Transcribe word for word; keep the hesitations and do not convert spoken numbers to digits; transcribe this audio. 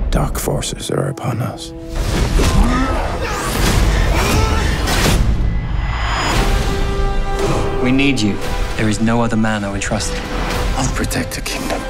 Dark forces are upon us. We need you. There is no other man I would trust. I'll protect the kingdom.